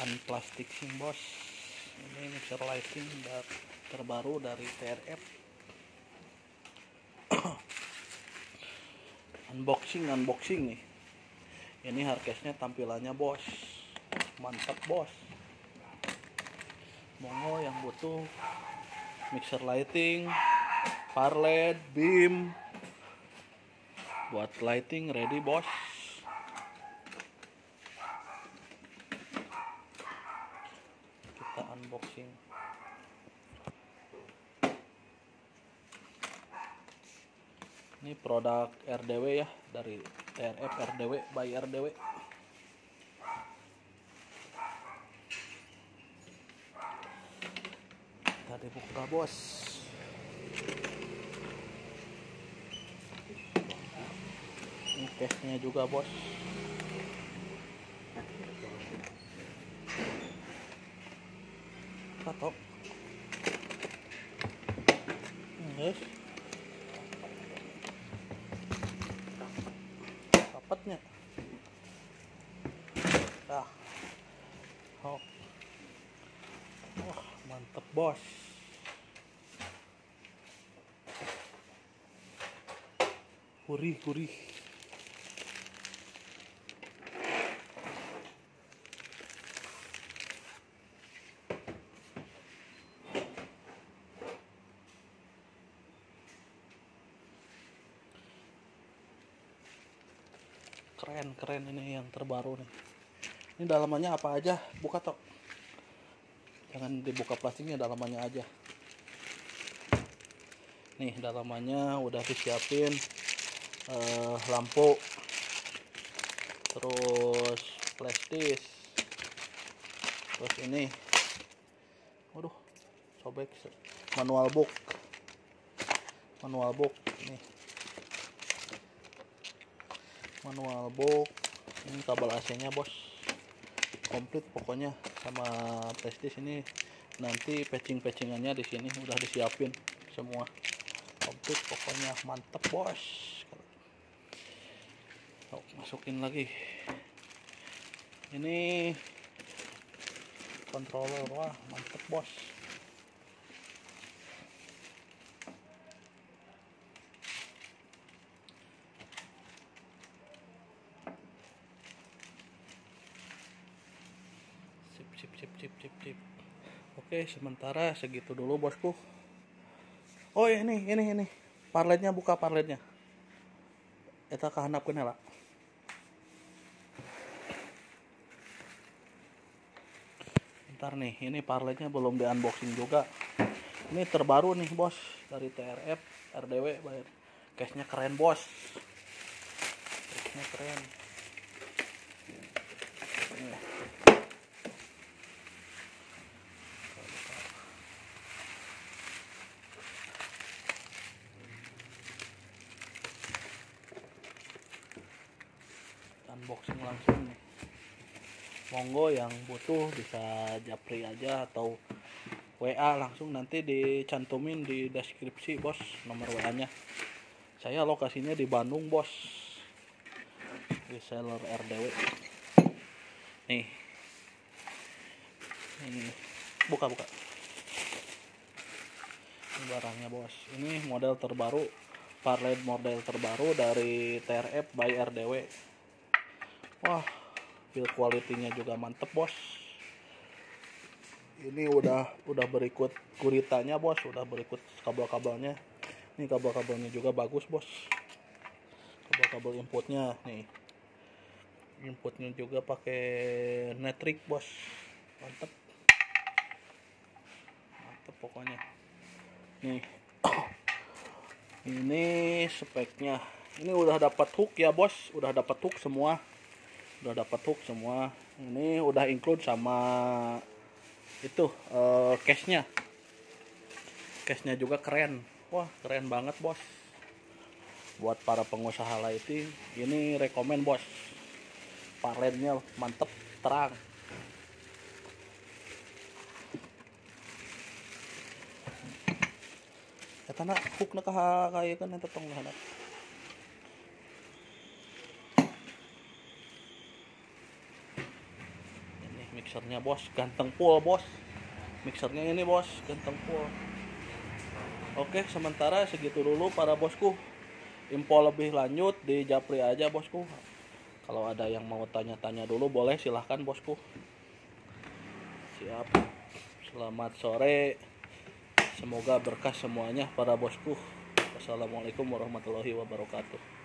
Unplasticing bos, ini mixer lighting terbaru dari TRF. unboxing nih. Ini hardcase-nya tampilannya bos, mantap bos. Monggo yang butuh mixer lighting, far LED, beam buat lighting ready bos. Kita unboxing. Ini produk RDW ya, dari TRF RDW by RDW. Kita dibuka bos. Ini case-nya juga bos. Tato. Guys. Rapatnya. Oh. Wah, mantep bos. Gurih. Keren ini yang terbaru nih. Ini dalamannya apa aja? Buka tok. Jangan dibuka plastiknya, dalamannya aja. Nih dalamannya udah disiapin lampu, terus flash disk, terus ini, waduh, sobek, manual book nih. Manual book, ini kabel AC-nya bos, komplit pokoknya, sama flash disk ini nanti patchingannya di sini udah disiapin semua, komplit pokoknya, mantep bos. Masukin lagi, ini controller, wah mantep bos. Sip. Oke, sementara segitu dulu bosku. Oh ini parletnya, buka parletnya. Eta kahandapkeun heula. Bentar nih, ini parletnya belum di unboxing juga. Ini terbaru nih bos, dari TRF RDW. Case-nya keren bos. Case-nya keren. Unboxing langsung nih. Monggo yang butuh bisa japri aja atau WA langsung, nanti dicantumin di deskripsi bos nomor WA-nya. Saya lokasinya di Bandung bos, reseller RDW. Nih buka ini barangnya bos. Ini model terbaru, parlet model terbaru dari TRF by RDW. Wah, build quality-nya juga mantep bos. Ini udah berikut guritanya bos, udah berikut kabel-kabelnya. Ini kabel-kabelnya juga bagus bos. Kabel inputnya nih. Inputnya juga pakai Netric bos. Mantep pokoknya. Nih. Ini speknya. Ini udah dapat hook ya bos, udah dapat hook semua. Ini udah include sama itu case-nya. Case-nya juga keren. Wah, keren banget bos. Buat para pengusaha lighting, ini rekomen bos. Parletnya mantep, terang. Eta na hook na kahayakan eta tong lahanap. mixernya bos, ganteng full bos. Mixernya ini bos, ganteng full. Oke, sementara segitu dulu para bosku. Info lebih lanjut di Japri aja bosku. Kalau ada yang mau tanya-tanya dulu boleh, silahkan bosku. Siap. Selamat sore. Semoga berkah semuanya para bosku. Wassalamualaikum warahmatullahi wabarakatuh.